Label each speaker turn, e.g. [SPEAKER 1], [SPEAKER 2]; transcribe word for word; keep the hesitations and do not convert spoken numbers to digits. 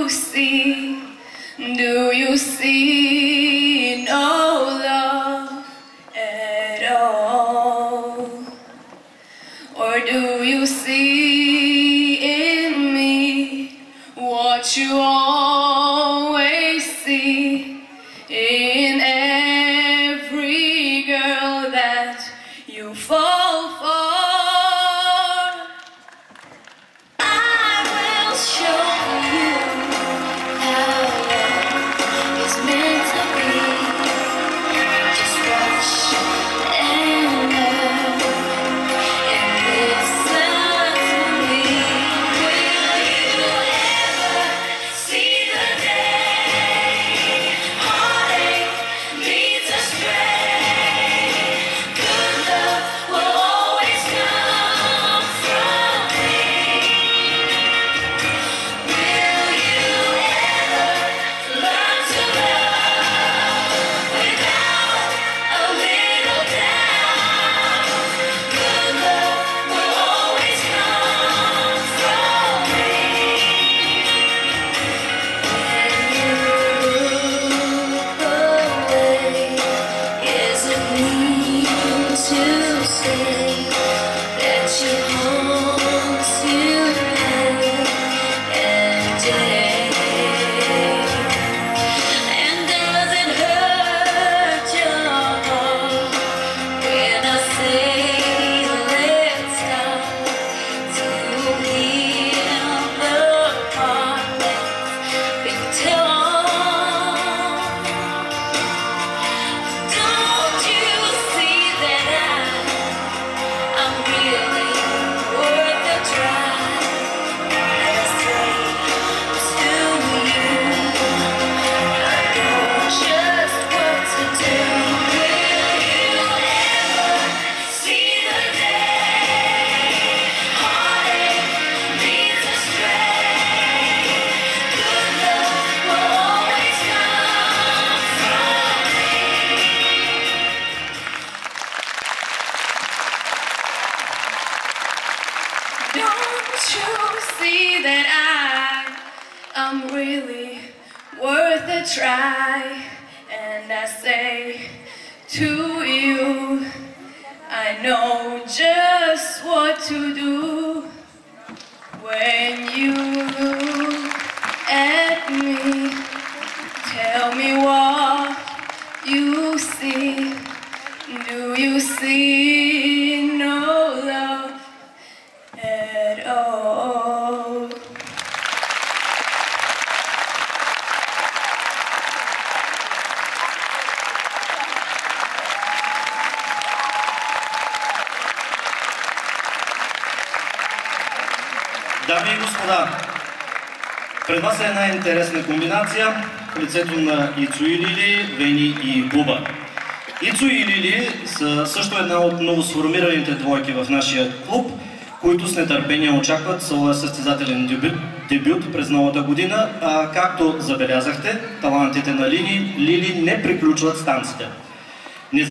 [SPEAKER 1] see? Do you see no love at all? Or do you see in me what you always see in every girl that you fall for? Don't you see that I am really worth a try? And I say to you, I know just what to do. When you look at me, tell me what you see. Do you see no love at all?
[SPEAKER 2] Дами и господа, пред вас е една интересна комбинация в лицето на Ицу и Лили, Вени и Буба. Ицу и Лили са също една от новосформираните двойки в нашия клуб, които с нетърпение очакват своя състезателен дебют, дебют през новата година. А, както забелязахте, талантите на Лили, Лили не приключват с танците.